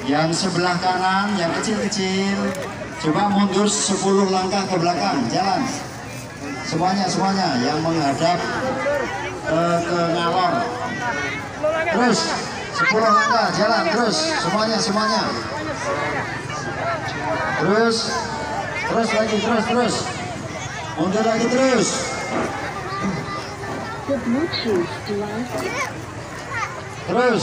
Yang sebelah kanan, yang kecil-kecil, coba mundur 10 langkah ke belakang, jalan. Semuanya yang menghadap ke ngalor. Terus 10 langkah, jalan terus, semuanya. Terus lagi, terus. Mundur lagi terus. Terus.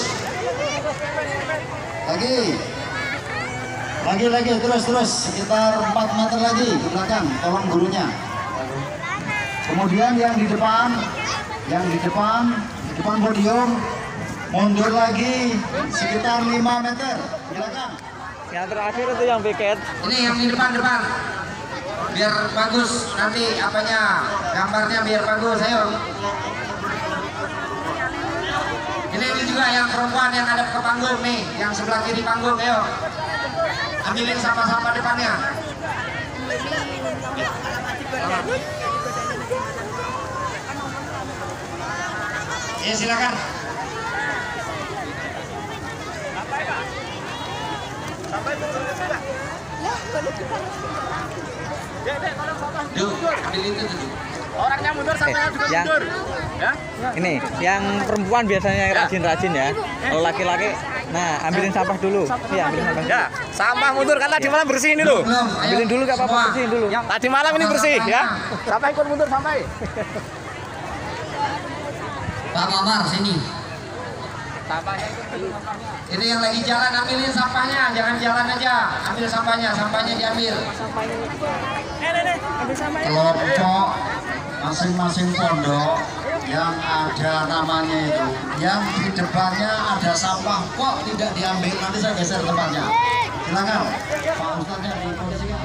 Lagi terus sekitar 4 meter lagi ke belakang, tolong gurunya. Kemudian yang di depan podium mundur lagi sekitar 5 meter ke belakang. Yang terakhir itu yang piket. Ini yang di depan biar bagus nanti gambarnya biar bagus. Ayo. Ini juga yang perempuan yang ada ke panggung nih, yang sebelah kiri panggung. Ayo ambilin sampah-sampah depannya. Ya silakan. Orangnya mundur, sampainya juga mundur. Ya. Ini yang perempuan biasanya yang rajin ya. Kalau laki-laki, nah ambilin sampah dulu. Iya, ambilin sampah. Ya, sampah mundur kan tadi malam bersih ini loh. Ambilin dulu gak apa-apa, bersihin dulu. Tadi malam ini bersih ya. Sampai ikut mundur sampai. Pak Mamar sini. Ini yang lagi jalan ambilin sampahnya, jangan jalan aja. Ambil sampahnya diambil. Kelompok masing-masing pondok yang ada namanya itu, yang di depannya ada sampah kok tidak diambil, nanti saya geser tempatnya. Silakan Pak Ustadznya diposisikan.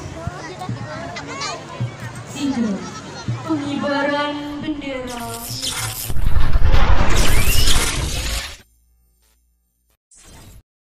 Pengibaran bendera.